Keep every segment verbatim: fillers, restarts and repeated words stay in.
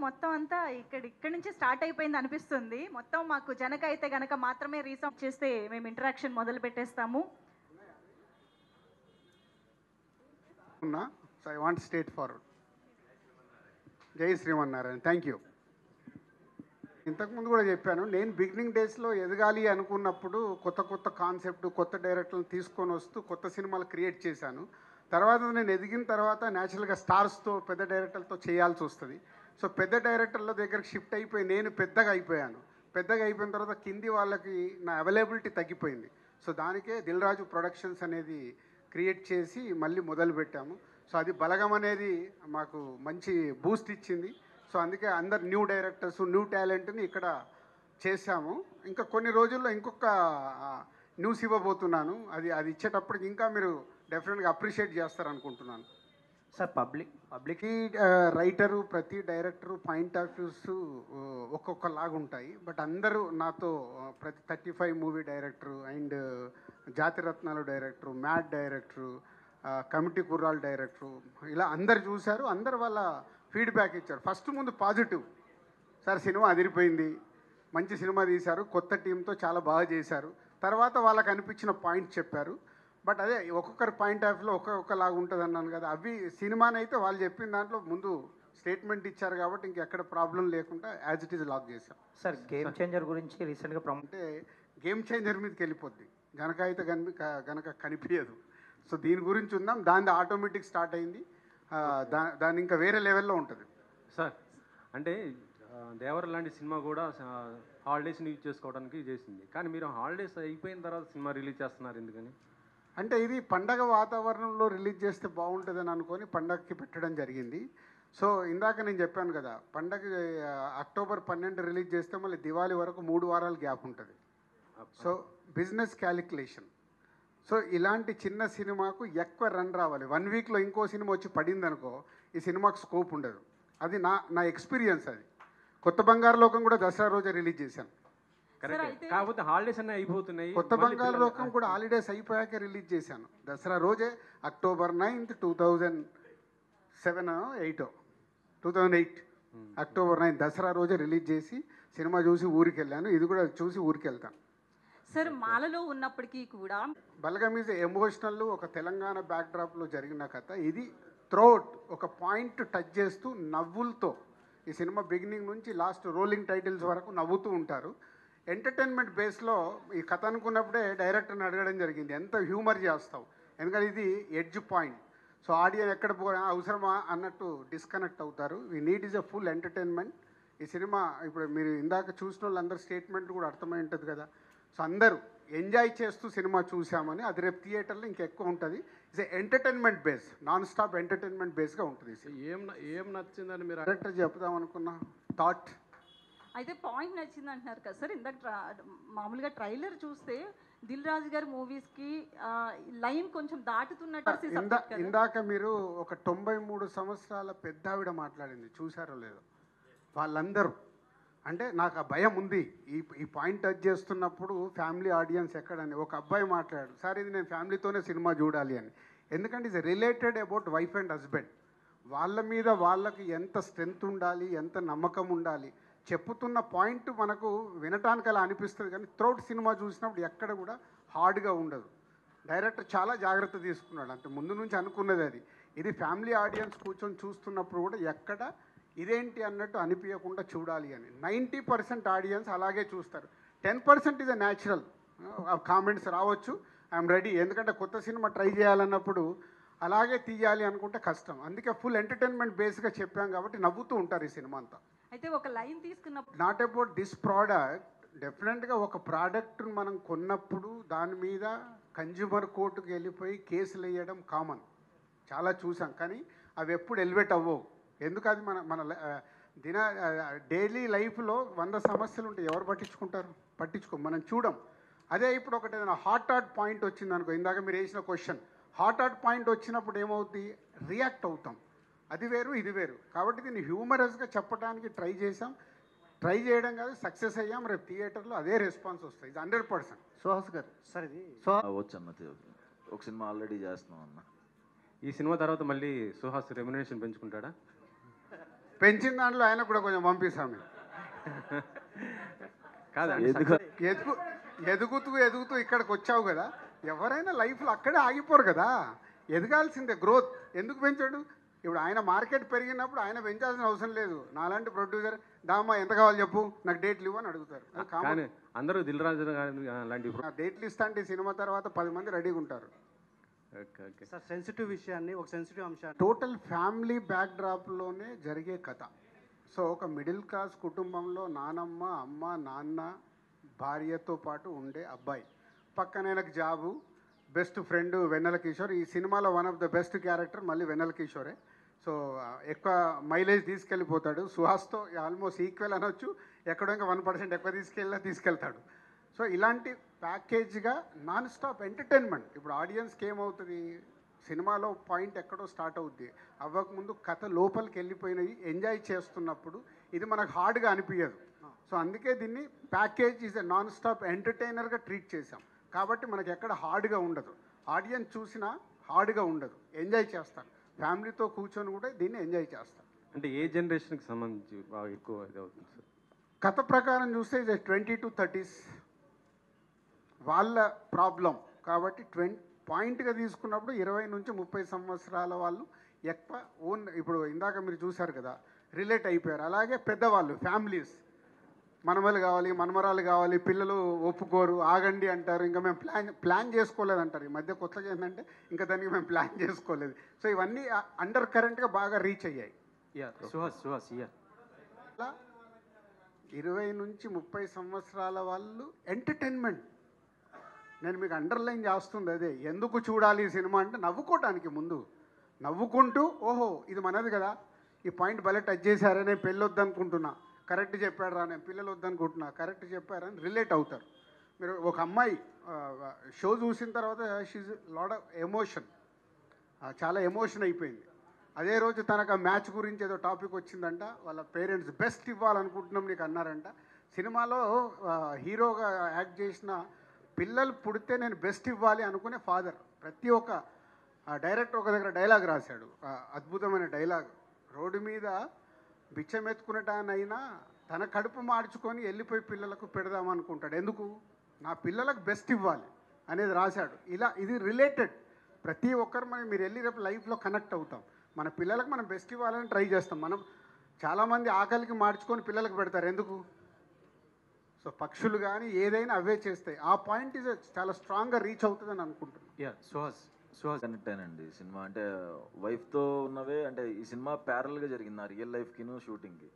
మొత్తం అంతా ఇక్కడ ఇక్కడ నుంచి స్టార్ట్ అయిపోయింది అనిపిస్తుంది. మొత్తం మాకు జనక అయితే గనక మాత్రమే రీసౌండ్ చేస్తే మేము ఇంటరాక్షన్ మొదలు పెట్టేస్తాము. So I want straightforward. జై శ్రీమన్నారాయణ. Thank you. ఇంతకుముందు కూడా చెప్పాను, నేను బిగినింగ్ డేస్లో ఎదగాలి అనుకున్నప్పుడు కొత్త కొత్త కాన్సెప్ట్ కొత్త డైరెక్టర్లను తీసుకొని వస్తూ కొత్త సినిమాలు క్రియేట్ చేశాను. తర్వాత నేను ఎదిగిన తర్వాత న్యాచురల్గా స్టార్స్తో పెద్ద డైరెక్టర్లతో చేయాల్సి వస్తుంది. సో పెద్ద డైరెక్టర్ల దగ్గరికి షిఫ్ట్ అయిపోయి నేను పెద్దగా అయిపోయాను. పెద్దగా అయిపోయిన తర్వాత కింది వాళ్ళకి నా అవైలబిలిటీ తగ్గిపోయింది. సో దానికే దిల్ రాజు ప్రొడక్షన్స్ అనేది క్రియేట్ చేసి మళ్ళీ మొదలుపెట్టాము. సో అది బలగం అనేది మాకు మంచి బూస్ట్ ఇచ్చింది. సో అందుకే అందరు న్యూ డైరెక్టర్స్ న్యూ టాలెంట్ని ఇక్కడ చేశాము. ఇంకా కొన్ని రోజుల్లో ఇంకొక న్యూస్ ఇవ్వబోతున్నాను. అది అది ఇచ్చేటప్పటికి ఇంకా మీరు డెఫినెట్గా అప్రిషియేట్ చేస్తారనుకుంటున్నాను. సార్ పబ్లిక్ పబ్లిక్ రైటరు ప్రతి డైరెక్టరు పాయింట్ ఆఫ్ వ్యూస్ ఒక్కొక్కలాగా ఉంటాయి. బట్ అందరూ నాతో ప్రతి thirty five movie director and Jathiratnalu director, Mad director, Committee Kurrollu director, ఇలా అందరు చూశారు. అందరు వాళ్ళ ఫీడ్బ్యాక్ ఇచ్చారు. ఫస్ట్ ముందు పాజిటివ్, సార్ సినిమా అదిరిపోయింది, మంచి సినిమా తీశారు, కొత్త టీంతో చాలా బాగా చేశారు. తర్వాత వాళ్ళకి అనిపించిన పాయింట్ చెప్పారు. బట్ అదే ఒక్కొక్కరి పాయింట్ ఆఫ్ వ్యూలో ఒక్కొక్కలాగా ఉంటుంది అన్నాను కదా, అవి సినిమానైతే వాళ్ళు చెప్పిన దాంట్లో ముందు స్టేట్మెంట్ ఇచ్చారు కాబట్టి ఇంకెక్కడ ప్రాబ్లం లేకుండా యాజ్ ఇట్ ఈజ్ లాక్ చేశాం. సార్ గేమ్ చేంజర్ గురించి రీసెంట్గా ప్రమోట్ అంటే గేమ్ చేంజర్ మీదకి వెళ్ళిపోద్ది, గనక అయితే కనిపి గనక కనిపించదు. సో దీని గురించి ఉందాం, దాని ఆటోమేటిక్ స్టార్ట్ అయింది, దా దాని ఇంకా వేరే లెవెల్లో ఉంటుంది. సార్ అంటే దేవర లాంటి సినిమా కూడా హాలిడేస్ని యూజ్ చేసుకోవడానికి చేసింది, కానీ మీరు హాలిడేస్ అయిపోయిన తర్వాత సినిమా రిలీజ్ చేస్తున్నారు ఎందుకని? అంటే ఇది పండగ వాతావరణంలో రిలీజ్ చేస్తే బాగుంటుందని అనుకొని పండగకి పెట్టడం జరిగింది. సో ఇందాక నేను చెప్పాను కదా, పండగ అక్టోబర్ పన్నెండు రిలీజ్ చేస్తే మళ్ళీ దివాళీ వరకు మూడు వారాలు గ్యాప్ ఉంటుంది. So business calculation. సో ఇలాంటి చిన్న సినిమాకు ఎక్కువ రన్ రావాలి. వన్ వీక్లో ఇంకో సినిమా వచ్చి పడింది అనుకో, ఈ సినిమాకు స్కోప్ ఉండదు. అది నా నా ఎక్స్పీరియన్స్. అది కొత్త బంగారు లోకం కూడా దసరా రోజే రిలీజ్ చేశాను. కరెక్ట్, కాకపోతే హాలిడేస్ అన్నీ అయిపోతున్నాయి. కొత్త బంగారు లోకం కూడా హాలిడేస్ అయిపోయాక రిలీజ్ చేశాను. దసరా రోజే October ninth two thousand seven eight two thousand eight October ninth Dasara రోజే రిలీజ్ చేసి సినిమా చూసి ఊరికి వెళ్ళాను. ఇది కూడా చూసి ఊరికి వెళ్తాను. సార్ మాలలో ఉన్నప్పటికీ కూడా బలగం ఈజ్ ఎమోషనల్, ఒక తెలంగాణ బ్యాక్డ్రాప్లో జరిగిన కథ. ఇది త్రోట్ ఒక పాయింట్ టచ్ చేస్తూ నవ్వులతో ఈ సినిమా బిగినింగ్ నుంచి లాస్ట్ రోలింగ్ టైటిల్స్ వరకు నవ్వుతూ ఉంటారు. ఎంటర్టైన్మెంట్ బేస్లో ఈ కథ అనుకున్నప్పుడే డైరెక్టర్ని అడగడం జరిగింది, ఎంత హ్యూమర్ చేస్తావు, ఎందుకంటే ఇది ఎడ్జ్ పాయింట్. సో ఆడియన్స్ ఎక్కడ పో అవసరమా అన్నట్టు డిస్కనెక్ట్ అవుతారు. ఈ need is a full entertainment. ఈ సినిమా ఇప్పుడు మీరు ఇందాక చూసిన వాళ్ళందరూ స్టేట్మెంట్ కూడా అర్థమై ఉంటుంది కదా. సో అందరూ ఎంజాయ్ చేస్తూ సినిమా చూసామని, అది రేపు థియేటర్లో ఇంకెక్కువ ఉంటుంది. It's entertainment base, non stop entertainment బేస్గా ఉంటుంది. ఏం ఏం నచ్చిందని మీరు డైరెక్టర్ చెప్దాం అనుకున్న థాట్ అయితే పాయింట్ నచ్చింది అంటున్నారు కదా సార్. ఇందాక మామూలుగా ట్రైలర్ చూస్తే దిల్ రాజు గారి మూవీస్కి లైన్ కొంచెం దాటుతున్నట్టు. ఇందా ఇందాక మీరు ఒక తొంభై మూడు సంవత్సరాల పెద్ద ఆవిడ మాట్లాడింది, చూసారో లేదో. వాళ్ళందరూ అంటే నాకు ఆ భయం ఉంది, ఈ ఈ పాయింట్ టచ్ చేస్తున్నప్పుడు ఫ్యామిలీ ఆడియన్స్ ఎక్కడని. ఒక అబ్బాయి మాట్లాడాడు, సార్ ఇది నేను ఫ్యామిలీతోనే సినిమా చూడాలి అని. ఎందుకంటే ఇది related about wife and husband. వాళ్ళ మీద వాళ్ళకి ఎంత స్ట్రెంగ్త్ ఉండాలి, ఎంత నమ్మకం ఉండాలి. చెప్పుతున్న పాయింట్ మనకు వినటానికి అలా అనిపిస్తుంది, కానీ త్రౌట్ సినిమా చూసినప్పుడు ఎక్కడ కూడా హార్డ్గా ఉండదు. డైరెక్టర్ చాలా జాగ్రత్త తీసుకున్నాడు, అంటే ముందు నుంచి అనుకున్నది అది. ఇది ఫ్యామిలీ ఆడియన్స్ కూర్చొని చూస్తున్నప్పుడు కూడా ఎక్కడ ఇదేంటి అన్నట్టు అనిపించకుండా చూడాలి అని. నైంటీ పర్సెంట్ ఆడియన్స్ అలాగే చూస్తారు. Ten percent is a natural comments రావచ్చు, ఐఎమ్ రెడీ. ఎందుకంటే కొత్త సినిమా ట్రై చేయాలన్నప్పుడు అలాగే తీయాలి అనుకుంటే కష్టం. అందుకే ఫుల్ ఎంటర్టైన్మెంట్ బేస్గా చెప్పాం కాబట్టి నవ్వుతూ ఉంటారు ఈ సినిమా అంతా. అయితే ఒక లైన్ తీసుకున్నప్పుడు నాట్ అబౌట్ దిస్ ప్రోడక్ట్, డెఫినెట్గా ఒక ప్రోడక్ట్ని మనం కొన్నప్పుడు దాని మీద కన్జ్యూమర్ కోర్టుకు వెళ్ళిపోయి కేసులు వేయడం కామన్, చాలా చూసాం. కానీ అవి ఎప్పుడు ఎలివేట్ అవ్వవు. ఎందుకు అది మన మన దిన డైలీ లైఫ్లో వంద సమస్యలు ఉంటాయి, ఎవరు పట్టించుకుంటారు? పట్టించుకో, మనం చూడం. అదే ఇప్పుడు ఒకటి ఏదైనా హాట్ హాట్ పాయింట్ వచ్చింది అనుకో, ఇందాక మీరు వేసిన క్వశ్చన్, హాట్ హాట్ పాయింట్ వచ్చినప్పుడు ఏమవుతుంది, రియాక్ట్ అవుతాం. అది వేరు ఇది వేరు. కాబట్టి దీన్ని హ్యూమరస్గా చెప్పడానికి ట్రై చేసాం. ట్రై చేయడం కాదు, సక్సెస్ అయ్యాం. రేపు థియేటర్లో అదే రెస్పాన్స్ వస్తుంది, ఇది హండ్రెడ్ పర్సెంట్. సుహాస్ గారు సార్ ఇది వచ్చు అన్న, ఒక సినిమా ఆల్రెడీ చేస్తున్నాం అన్న. ఈ సినిమా తర్వాత మళ్ళీ సుహాస్ రెమ్యునరేషన్ పెంచుకుంటాడా? పెంచిన దాంట్లో ఆయన కూడా కొంచెం పంపిస్తాం. కాదండి ఎందుకు ఎదుగు ఎదుగుతూ ఎదుగుతూ ఇక్కడికి వచ్చావు కదా, ఎవరైనా లైఫ్లో అక్కడే ఆగిపోరు కదా, ఎదగాల్సిందే. గ్రోత్ ఎందుకు పెంచాడు? ఇప్పుడు ఆయన మార్కెట్ పెరిగినప్పుడు ఆయన పెంచాల్సిన అవసరం లేదు. నాలాంటి ప్రొడ్యూసర్ దామా ఎంత కావాలి చెప్పు, నాకు డేట్లు ఇవ్వు అని అడుగుతారు. అది కామన్. కానీ అందరూ దిల్ రాజు గారి లాంటి ఆ డేట్లు ఇస్తా అంటే సినిమా తర్వాత పది మంది రెడీగా ఉంటారు. ఓకే ఓకే సార్ సెన్సిటివ్ విషయాన్ని ఒక సెన్సిటివ్ అంశాన్ని టోటల్ ఫ్యామిలీ బ్యాక్డ్రాప్లోనే జరిగే కథ. సో ఒక మిడిల్ క్లాస్ కుటుంబంలో నానమ్మ, అమ్మ, నాన్న, భార్యతో పాటు ఉండే అబ్బాయి, పక్కన ఆయనకు job, best friend Vennela Kishore. ఈ సినిమాలో one of the best character మళ్ళీ వెన్నెల కిషోరే. సో ఎక్కువ మైలేజ్ తీసుకెళ్ళిపోతాడు. సుహాస్తో ఆల్మోస్ట్ ఈక్వల్ అనొచ్చు, ఎక్కడో ఇంకా వన్ పర్సెంట్ ఎక్కువ తీసుకెళ్ళినా తీసుకెళ్తాడు. సో ఇలాంటి ప్యాకేజ్గా నాన్ స్టాప్ ఎంటర్టైన్మెంట్. ఇప్పుడు ఆడియన్స్కి ఏమవుతుంది, సినిమాలో పాయింట్ ఎక్కడో స్టార్ట్ అవుద్ది, అవ్వకముందు కథ లోపలికి వెళ్ళిపోయినవి ఎంజాయ్ చేస్తున్నప్పుడు ఇది మనకు హార్డ్గా అనిపించదు. సో అందుకే దీన్ని package is a non stop ఎంటర్టైనర్గా ట్రీట్ చేసాం. కాబట్టి మనకి ఎక్కడ హార్డ్గా ఉండదు, ఆడియన్స్ చూసినా హార్డ్గా ఉండదు, ఎంజాయ్ చేస్తాను. ఫ్యామిలీతో కూర్చొని కూడా దీన్ని ఎంజాయ్ చేస్తాను. అంటే ఏ జనరేషన్కి సంబంధించి బాగా ఎక్కువ ఇది అవుతుంది సార్? కథ ప్రకారం చూస్తే ఇది ట్వంటీ టు థర్టీస్ వాళ్ళ ప్రాబ్లం కాబట్టి ట్వంటీ పాయింట్గా తీసుకున్నప్పుడు ఇరవై నుంచి ముప్పై సంవత్సరాల వాళ్ళు ఎక్కువ ఓన్. ఇప్పుడు ఇందాక మీరు చూశారు కదా, రిలేట్ అయిపోయారు. అలాగే పెద్దవాళ్ళు, ఫ్యామిలీస్, మనమలు కావాలి, మనమరాలు కావాలి, పిల్లలు ఒప్పుకోరు, ఆగండి అంటారు, ఇంకా మేము ప్లాన్ ప్లాన్ చేసుకోలేదు అంటారు. ఈ మధ్య కొత్తగా ఏంటంటే ఇంకా దానికి మేము ప్లాన్ చేసుకోలేదు. సో ఇవన్నీ అండర్ కరెంట్గా బాగా రీచ్ అయ్యాయి. యా సుహాస్ సుహాస్ యా అలా ఇరవై నుంచి ముప్పై సంవత్సరాల వాళ్ళు ఎంటర్టైన్మెంట్. నేను మీకు అండర్లైన్ చేస్తుంది అదే. ఎందుకు చూడాలి ఈ సినిమా అంటే నవ్వుకోవటానికి, ముందు నవ్వుకుంటూ ఓహో ఇది మనది కదా, ఈ పాయింట్ భలే టచ్ చేశారని, నేను పెళ్ళి వద్దనుకుంటున్నా, కరెక్ట్ చెప్పాడు రా, నేను పిల్లలు వద్దనుకుంటున్నా, కరెక్ట్ చెప్పారని రిలేట్ అవుతారు. మీరు ఒక అమ్మాయి షో చూసిన తర్వాత షీజ్ లాడ్ ఆఫ్ ఎమోషన్, చాలా ఎమోషన్ అయిపోయింది. అదే రోజు తనకు ఆ మ్యాచ్ గురించి ఏదో టాపిక్ వచ్చిందంట, వాళ్ళ పేరెంట్స్ బెస్ట్ ఇవ్వాలనుకుంటున్నాం నీకు అన్నారంట. సినిమాలో హీరోగా యాక్ట్ చేసిన పిల్లలు పుడితే నేను బెస్ట్ ఇవ్వాలి అనుకునే ఫాదర్. ప్రతి ఒక్క డైరెక్టర్ ఒక దగ్గర డైలాగ్ రాశాడు, అద్భుతమైన డైలాగ్. రోడ్డు మీద బిచ్చమెత్తుకునేటానైనా తన కడుపు మార్చుకొని వెళ్ళిపోయి పిల్లలకు పెడదామనుకుంటాడు. ఎందుకు? నా పిల్లలకు బెస్ట్ ఇవ్వాలి అనేది రాశాడు. ఇలా ఇది రిలేటెడ్. ప్రతి ఒక్కరు మనం మీరు వెళ్ళి రేపు లైఫ్లో కనెక్ట్ అవుతాం. మన పిల్లలకు మనం బెస్ట్ ఇవ్వాలని ట్రై చేస్తాం. మనం చాలామంది ఆకలికి మార్చుకొని పిల్లలకు పెడతారు. ఎందుకు? సో పక్షులు కానీ ఏదైనా అవే చేస్తాయి. ఆ పాయింట్ ఇది చాలా స్ట్రాంగ్గా రీచ్ అవుతుందని అనుకుంటున్నాను. యా సుహాస్ సుహాస్ కనెక్ట్ అయినండి సినిమా. అంటే వైఫ్తో ఉన్నవే, అంటే ఈ సినిమా ప్యారల్గా జరిగింది నా రియల్ లైఫ్కిను షూటింగ్కి.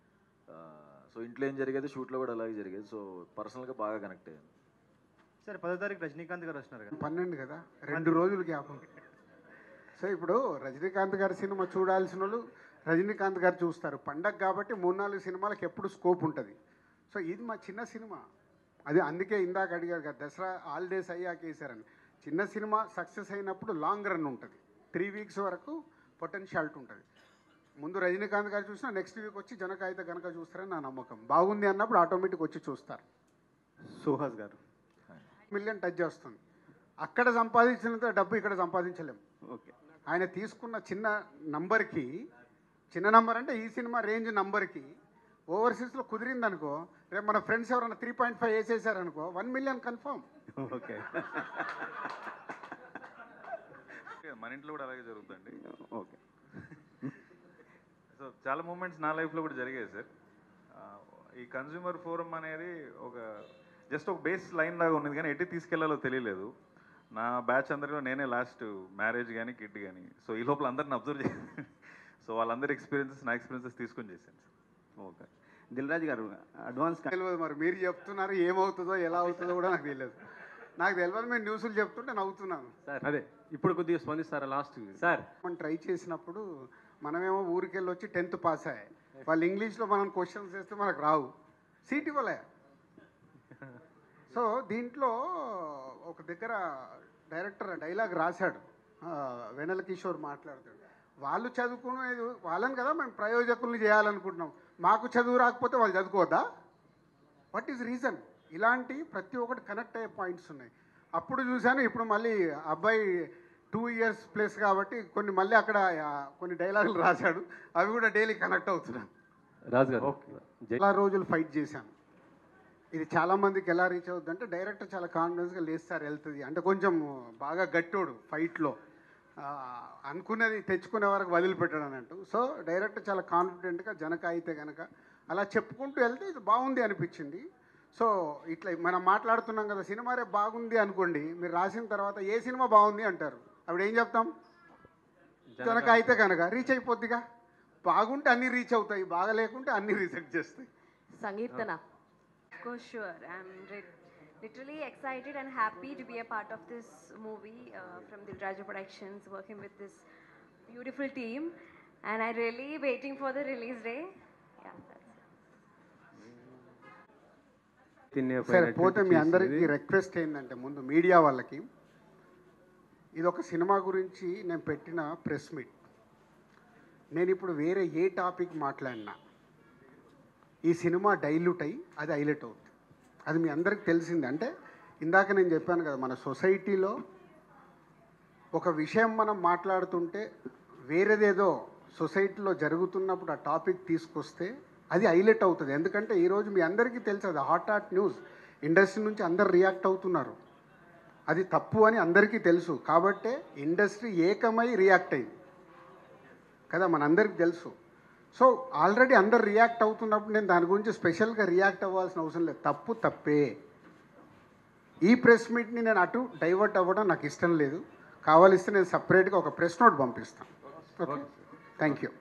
సో ఇంట్లో ఏం జరిగేది షూట్లో కూడా అలాగే జరిగేది. సో పర్సనల్గా బాగా కనెక్ట్ అయ్యాను. సరే పదో తారీఖు రజనీకాంత్ గారు వస్తున్నారు కదా, పన్నెండు కదా, రెండు రోజులు జ్ఞాపకం. సో ఇప్పుడు రజనీకాంత్ గారి సినిమా చూడాల్సిన వాళ్ళు రజనీకాంత్ గారు చూస్తారు. పండగ కాబట్టి మూడు నాలుగు సినిమాలకు ఎప్పుడు స్కోప్ ఉంటుంది. సో ఇది మా చిన్న సినిమా, అది అందుకే ఇందాక అడిగారు కదా దసరా హాలిడేస్ అయ్యాక వేసారని. చిన్న సినిమా సక్సెస్ అయినప్పుడు లాంగ్ రన్ ఉంటుంది, త్రీ వీక్స్ వరకు పొటెన్షియాలిటీ ఉంటుంది. ముందు రజనీకాంత్ గారు చూసినా నెక్స్ట్ వీక్ వచ్చి జనకాయిత కనుక చూస్తారని నా నమ్మకం. బాగుంది అన్నప్పుడు ఆటోమేటిక్ వచ్చి చూస్తారు. సుహాస్ గారు మిలియన్ టచ్ చేస్తుంది. అక్కడ సంపాదించినంత డబ్బు ఇక్కడ సంపాదించలేము. ఓకే ఆయన తీసుకున్న చిన్న నంబర్కి, చిన్న నంబర్ అంటే ఈ సినిమా రేంజ్ నంబర్కి ఓవర్సీస్లో కుదిరిందనుకో, రేపు మన ఫ్రెండ్స్ ఎవరైనా త్రీ పాయింట్ ఫైవ్ వేసేసారనుకో వన్ మిలియన్ కన్ఫర్మ్. ఓకే మన ఇంట్లో కూడా అలాగే జరుగుతుంది. ఓకే సో చాలా మూమెంట్స్ నా లైఫ్లో కూడా జరిగాయి సార్. ఈ కన్జ్యూమర్ ఫోరం అనేది ఒక జస్ట్ ఒక బేస్ లైన్ లాగా ఉన్నది, కానీ ఎటు తీసుకెళ్లాలో తెలియలేదు. నా బ్యాచ్ అందరిలో నేనే లాస్ట్ మ్యారేజ్ కానీ కిడ్ కానీ. సో ఈ లోపల అందరిని అబ్జర్వ్ చేశాను. సో వాళ్ళందరి ఎక్స్పీరియన్సెస్ నా ఎక్స్పీరియన్సెస్ తీసుకొని చేశాను సార్. ఓకే దిల్ రాజు గారు అడ్వాన్స్ తెలియదు మరి మీరు చెప్తున్నారు, ఏమవుతుందో ఎలా అవుతుందో కూడా నాకు తెలియదు. నాకు తెలియదు, మీరు న్యూస్లు చెప్తుంటే నవ్వుతున్నాను. సార్ అదే ఇప్పుడు కొద్దిగా స్పందిస్తారా లాస్ట్ సార్? మనం ట్రై చేసినప్పుడు మనమేమో ఊరికెళ్ళి వచ్చి టెన్త్ పాస్ అయ్యాయి, వాళ్ళు ఇంగ్లీష్లో మనం క్వశ్చన్స్ వేస్తే మనకు రావు, సీట్ ఇవ్వలే. సో దీంట్లో ఒక దగ్గర డైరెక్టర్ డైలాగ్ రాశాడు, వెనల్ కిషోర్ మాట్లాడుతాడు, వాళ్ళు చదువుకునేది వాళ్ళని కదా మేము ప్రయోజకుల్ని చేయాలనుకుంటున్నాం, మాకు చదువు రాకపోతే వాళ్ళు చదువుకోవద్దా? What is reason? ఇలాంటి ప్రతి ఒక్కటి కనెక్ట్ అయ్యే పాయింట్స్ ఉన్నాయి. అప్పుడు చూశాను, ఇప్పుడు మళ్ళీ అబ్బాయి టూ ఇయర్స్ ప్లస్ కాబట్టి కొన్ని మళ్ళీ అక్కడ ఆ, కొన్ని డైలాగులు రాశాడు, అవి కూడా డైలీ కనెక్ట్ అవుతున్నాను. రాజు గారు చాలా రోజులు ఫైట్ చేశాను. ఇది చాలామందికి ఎలా రీచ్ అవుతుంది అంటే డైరెక్టర్ చాలా కాన్ఫిడెన్స్గా లేస్తారు వెళ్తుంది అంటే కొంచెం బాగా గట్టోడు ఫైట్లో అనుకున్నది తెచ్చుకునే వరకు వదిలిపెట్టాడు అన్నట్టు. సో డైరెక్టర్ చాలా కాన్ఫిడెంట్గా జనక అయితే కనుక అలా చెప్పుకుంటూ వెళ్తే ఇది బాగుంది అనిపించింది. సో ఇట్లా మనం మాట్లాడుతున్నాం కదా, సినిమా రేపు బాగుంది అనుకోండి, మీరు రాసిన తర్వాత ఏ సినిమా బాగుంది అంటారు, అప్పుడు ఏం చెప్తాం? జనక అయితే కనుక రీచ్ అయిపోద్దిగా. బాగుంటే అన్నీ రీచ్ అవుతాయి, బాగా లేకుంటే అన్నీ రిజెక్ట్ చేస్తాయి. సంగీతన. Of course, sure. I'm re- literally excited and happy to be a part of this movie uh, from Dilraja Productions, working with this beautiful team, and I'm really waiting for the release day. Yeah, that's it. సరే పోతే మీ అందరికీ request ఏంటంటే, ముందు media వాళ్ళకి, ఇది ఒక cinema గురించి నేను పెట్టిన ప్రెస్ మీట్. నేను ఇప్పుడు వేరే ఏ టాపిక్ మాట్లాడినా ఈ సినిమా డైల్యూట్ అయ్యి అది హైలైట్ అవుతుంది. అది మీ అందరికి తెలిసింది. అంటే ఇందాక నేను చెప్పాను కదా, మన సొసైటీలో ఒక విషయం మనం మాట్లాడుతుంటే వేరేదేదో సొసైటీలో జరుగుతున్నప్పుడు ఆ టాపిక్ తీసుకొస్తే అది హైలైట్ అవుతుంది. ఎందుకంటే ఈరోజు మీ అందరికీ తెలుసు, అది హాట్ హాట్ న్యూస్, ఇండస్ట్రీ నుంచి అందరు రియాక్ట్ అవుతున్నారు. అది తప్పు అని అందరికీ తెలుసు, కాబట్టే ఇండస్ట్రీ ఏకమై రియాక్ట్ అయింది కదా, మనందరికీ తెలుసు. సో ఆల్రెడీ అందరు రియాక్ట్ అవుతున్నప్పుడు నేను దాని గురించి స్పెషల్గా రియాక్ట్ అవ్వాల్సిన అవసరం లేదు. తప్పు తప్పే. ఈ ప్రెస్ మీట్ని నేను అటు డైవర్ట్ అవ్వడం నాకు ఇష్టం లేదు. కావాలిస్తే నేను సపరేట్గా ఒక ప్రెస్ నోట్ పంపిస్తాను. Okay, thank you.